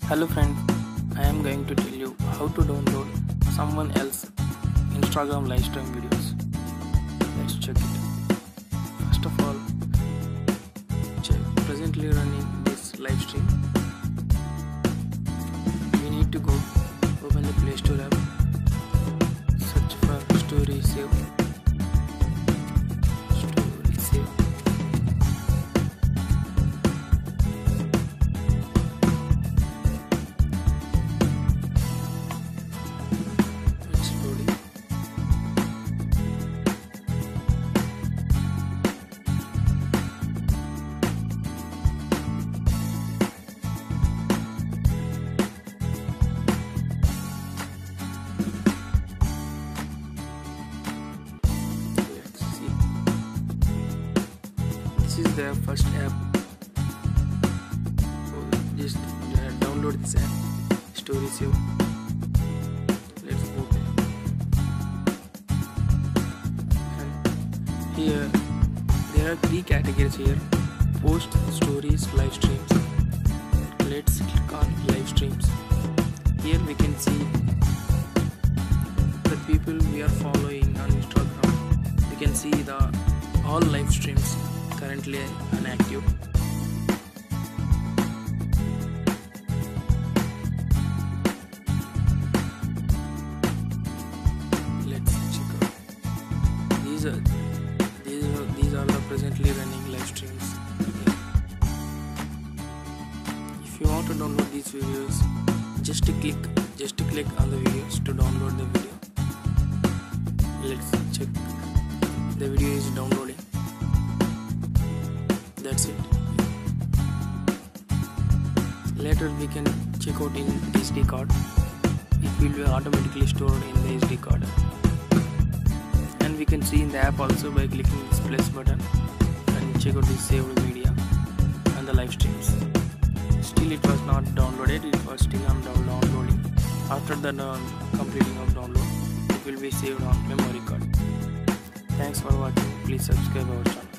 Hello friend, I am going to tell you how to download someone else Instagram live stream videos. Let's check it. First of all, check presently running this live stream. We need to go open the Play Store app, search for StorySave. This is the first app. So just download this app, StorySave. Let's open. And here there are three categories here: post, stories, live streams. Let's click on live streams. Here we can see the people we are following on Instagram. We can see the all live streams currently inactive. Let's check out. These are the presently running live streams. Yeah. If you want to download these videos, just click on the videos to download the video. Let's check. The video is downloading. That's it. Later we can check out in SD card. It will be automatically stored in the SD card. And we can see in the app also by clicking this plus button and check out the saved media and the live streams. Still it was not downloaded, it was still on downloading. After the completing of download, it will be saved on memory card. Thanks for watching. Please subscribe our channel.